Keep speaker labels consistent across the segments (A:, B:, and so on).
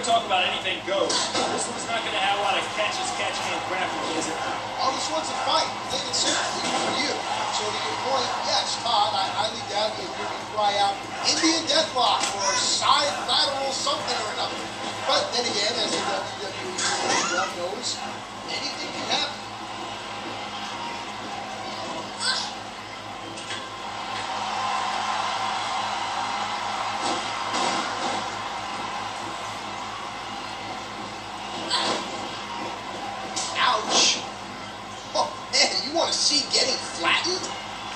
A: talk about anything goes. This one's not going to have a lot of catch hand grappling, is it?
B: Oh, this one's a fight. Take it seriously for you. So to your point, yes, Todd, I highly doubt you'll hear me cry out Indian Deathlock or side lateral something or another. But then again, as the WWE well knows, anything can happen. Ouch. Oh, man, you want to see getting flattened?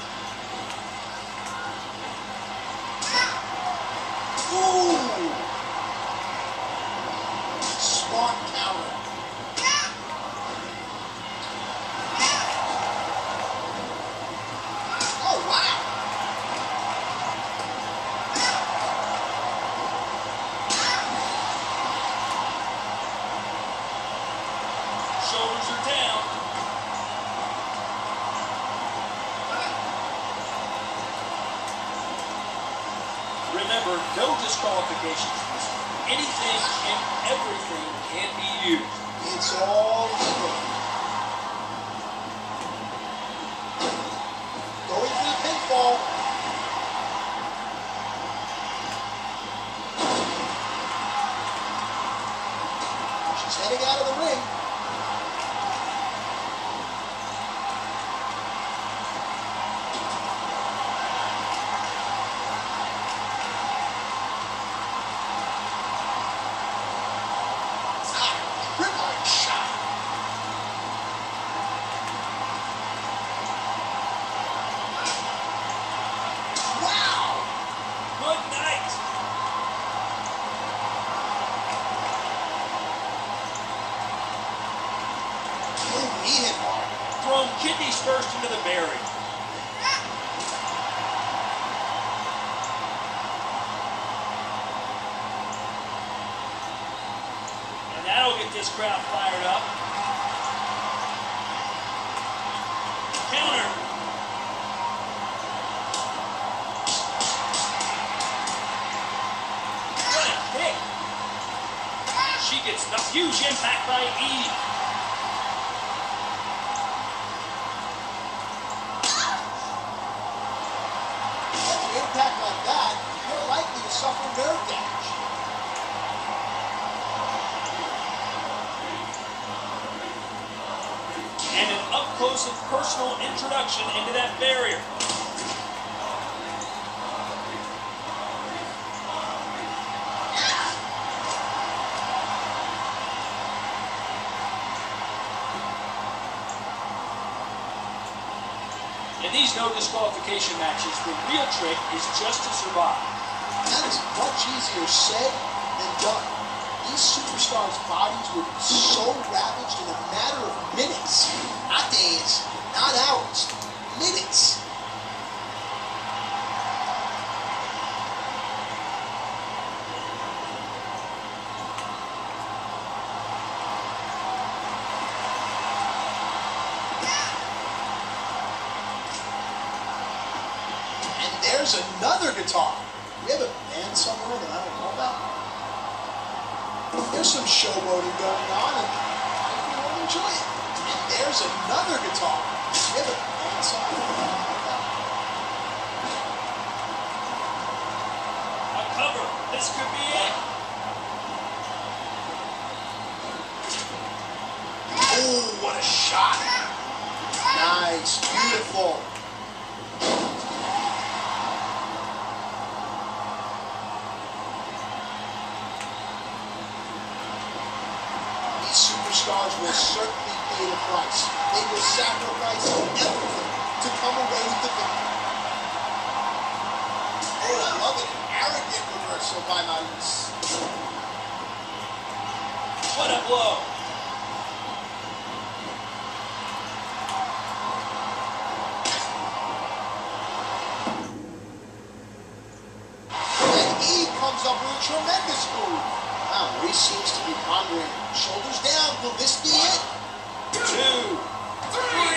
B: Ooh. Smart counter. Oh, wow.
A: Shoulders are down. Remember, no disqualifications. Anything and everything can be used.
B: It's all equal. Going for the pinfall. She's heading out of the ring. Ripcord shot. Wow.
A: Good night.
B: Oh, knee hit hard.
A: Thrown kidneys first into the barrier. And that'll get this crowd fired up. Counter. What a kick. She gets a huge impact by Eve.
B: With an impact like that, you're likely to suffer nerve damage.
A: And an up-close and personal introduction into that barrier. In these no disqualification matches, the real trick is just to survive.
B: That is much easier said than done. These superstars' bodies would be so ravaged in a matter of minutes. Not days, not hours, minutes. And there's another guitar. We have a band somewhere that I don't know about. There's some showboating going on, and I think we'll enjoy it. And there's another guitar. We have a band somewhere that I don't know about.
A: A cover. This could be it.
B: Oh, what a shot. Nice, beautiful. These superstars will certainly pay the price. They will sacrifice everything to come away with the victory. Oh, I love it. An arrogant reversal by Maurice.
A: What a blow.
B: And he comes up with a tremendous move. Wow, Maurice seems to be pondering. Shoulders down. Will this be it?
A: 2, 3.